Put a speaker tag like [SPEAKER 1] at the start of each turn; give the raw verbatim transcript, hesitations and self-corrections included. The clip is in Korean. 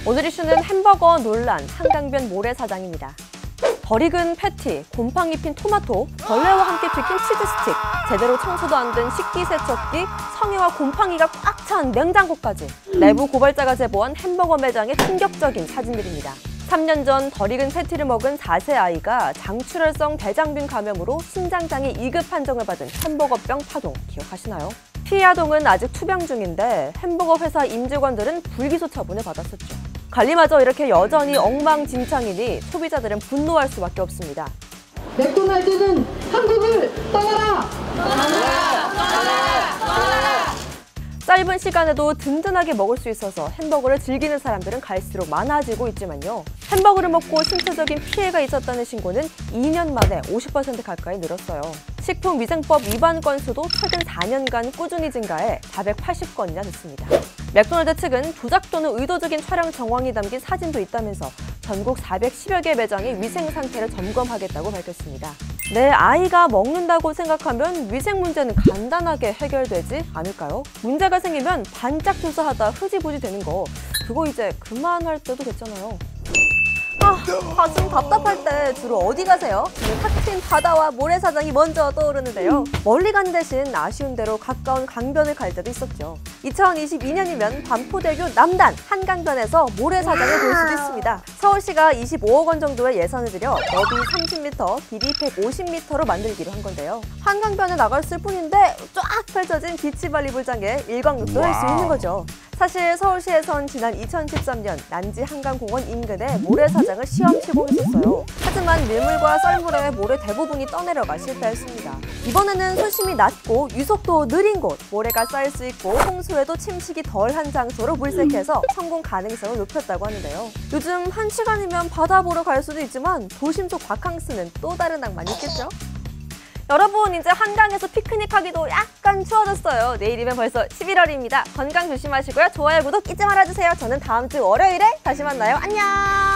[SPEAKER 1] 오늘 이슈는 햄버거 논란, 한강변 모래사장입니다. 덜 익은 패티, 곰팡이 핀 토마토, 벌레와 함께 튀긴 치즈 스틱, 제대로 청소도 안 된 식기세척기, 성에와 곰팡이가 꽉 찬 냉장고까지. 내부 고발자가 제보한 햄버거 매장의 충격적인 사진들입니다. 삼 년 전 덜 익은 패티를 먹은 사 세 아이가 장출혈성 대장균 감염으로 신장장애 이 급 판정을 받은 햄버거병 파동 기억하시나요? 피해 아동은 아직 투병 중인데 햄버거 회사 임직원들은 불기소 처분을 받았었죠. 관리마저 이렇게 여전히 엉망진창이니 소비자들은 분노할 수밖에 없습니다.
[SPEAKER 2] 맥도날드는 한국을 떠나라!
[SPEAKER 1] 떠나라! 떠나라! 떠나라! 짧은 시간에도 든든하게 먹을 수 있어서 햄버거를 즐기는 사람들은 갈수록 많아지고 있지만요. 햄버거를 먹고 신체적인 피해가 있었다는 신고는 이 년 만에 오십 퍼센트 가까이 늘었어요. 식품위생법 위반 건수도 최근 사 년간 꾸준히 증가해 사백팔십 건이나 됐습니다. 맥도날드 측은 조작 또는 의도적인 촬영 정황이 담긴 사진도 있다면서 전국 사백십여 개 매장의 위생 상태를 점검하겠다고 밝혔습니다. 내 아이가 먹는다고 생각하면 위생 문제는 간단하게 해결되지 않을까요? 문제가 생기면 반짝 조사하다 흐지부지 되는 거, 그거 이제 그만할 때도 됐잖아요. 아, 가슴 답답할 때 주로 어디 가세요? 저는 탁 트인 바다와 모래사장이 먼저 떠오르는데요. 멀리 간 대신 아쉬운 대로 가까운 강변을 갈 때도 있었죠. 이천이십이 년이면 반포대교 남단 한강변에서 모래사장을 볼 수도 있습니다. 서울시가 이십오억 원 정도의 예산을 들여 너비 삼십 미터, 길이 백오십 미터로 만들기로 한 건데요. 한강변에 나갔을 뿐인데 쫙 펼쳐진 비치발리볼장에 일광욕도 할 수 있는 거죠. 사실 서울시에선 지난 이천십삼 년 난지 한강공원 인근에 모래사장을 시험 시공했었어요. 하지만 밀물과 썰물에 모래 대부분이 떠내려가 실패했습니다. 이번에는 수심이 낮고 유속도 느린 곳, 모래가 쌓일 수 있고 홍수에도 침식이 덜한 장소로 물색해서 성공 가능성을 높였다고 하는데요. 요즘 한 시간이면 바다 보러 갈 수도 있지만 도심 속 바캉스는 또 다른 낭만이 있겠죠? 여러분, 이제 한강에서 피크닉하기도 약간 추워졌어요. 내일이면 벌써 십일월입니다. 건강 조심하시고요. 좋아요, 구독 잊지 말아주세요. 저는 다음 주 월요일에 다시 만나요. 안녕!